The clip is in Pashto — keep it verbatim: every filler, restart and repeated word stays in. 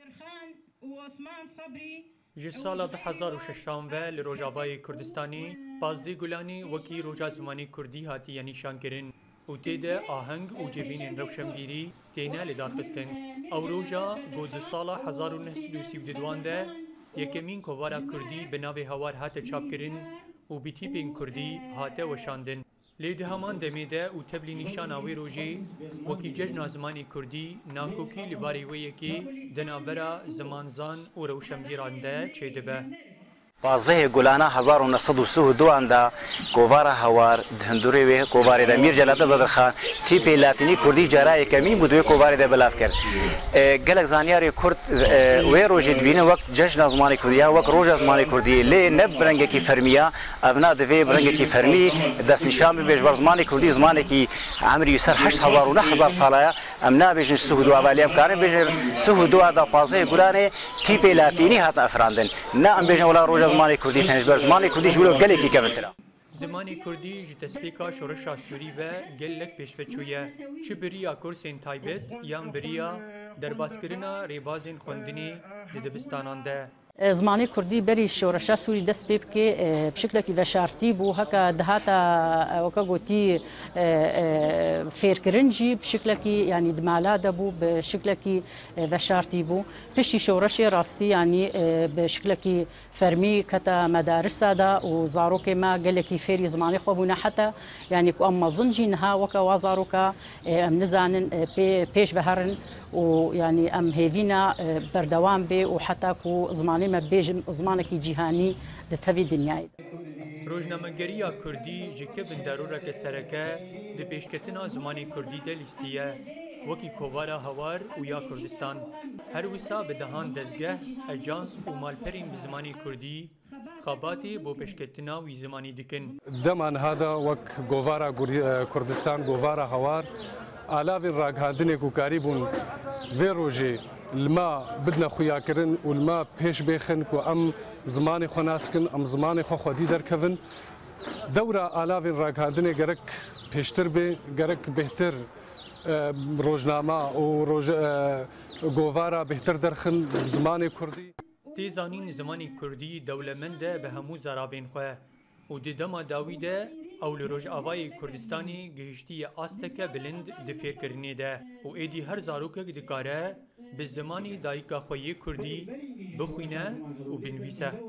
ji sala du hezar û şeşan ve li Rojavayê Kurdistanê Pazdê Gulanê wekî Roja Zimanê Kurdî hatiye nîşankirin û tê de aheng û civînên rewşenbîrî têne lêdarxistin. Ew roja got di sala hezar û neh sed û sîv di duan de yekemîn kovara Kurdî bi navê Hawar hate çapkirin û bi tîpên Kurdî hate weşandin. Lê di heman demê de û tevlî nîşana wê rojê wekî Cejna Zimanê Kurdî nakokî li barê wê yekê di navbera zimanzan û rewşenbîran de çêdibe. Pazdehê Gulana hezar û neh sed û sih û duan da kovara Hawar di hundirê wê kovarê de Mîr Celat Bedirxan tîpê Latînî Kurdî cara yekemîn bû di wê kovarê de bilav kir. Gelek zanyarê Kurd wê rojê dibînin wek Cejna Zimanê Kurdî ya wek Roja Zimanê Kurdî lê ne bi rengekî fermiya ev na divê bi rengekî fermî destnîşan bibe ji ber zimanê Kurdî zimanekî emirî ser heşt hezar û neh hezar sala ye em nabêjin sih û du ava lê em karin bêjin sih û du da Pazdehê Gulanê tîpê Latînî hatin efirandin ne em bêjin wela Roja Zimanê Kurdî tenêj ber zimanê Kurdî ji wilo gelekî kevintira. Zimanê Kurdî ji destpêka şoreşa Sûrî ve gelek pêşveçûye çi biriya kursên taybet yan biriya derbaskirina rêbazên xwendinê di dibistanan de. زمانی کردی بری شورشا سوری دست پی بکه بشکلی وشارتی بو هکا دهاتا وکا گوتی فیرکرنجی بشکلی یعنی دمالا دبو بشکلی وشارتی بو پشتی شورشی راستی یعنی بشکلی فرمی کتا مدارس دا و زاروک ما گلکی فیری زمانی خوابونه حتی یعنی کو اما زنجی نها وکا وزاروکا ام نزانن پیش بهرن و یعنی ام هیوینا بردوام بی و حتی کو زمانی ما بيجم زمانك جهاني دتهوي دنياي روزنامه‌گریya Kurdî ji kevin derûreke sereke di pêşketina zimanê Kurdî de lîstiye wekî kovara Hawar û ya Kurdistan. Her wisa bi dehan dezgeh, ejans û malperên bi zimanê Kurdî xebatê bo pêşketina wî zimanî dikin. Deman hada wek govara Kurdistan, govara Hawar alavên ragihandinê ku karî bûn vê rojê الما بدنا خویاکردن و الما پیش بخن و ام زمانی خو ناسکن ام زمانی خو خودی درکوین دوره آلاوین راگهاندنی گرک پیشتر به گرک بهتر روزنامه و روز گوارا بهتر درخن زمانی کردی تیزانین زمانی کردی دولمنده به همو زرابین خو و د دما داویده اول روج آوای کردستانی گهشتی آستکه بلند دفیر کرنی ده و ایدی هر زاروکه دکاره به زمانی دایکا خویی کردی بخوینه و بنویسه.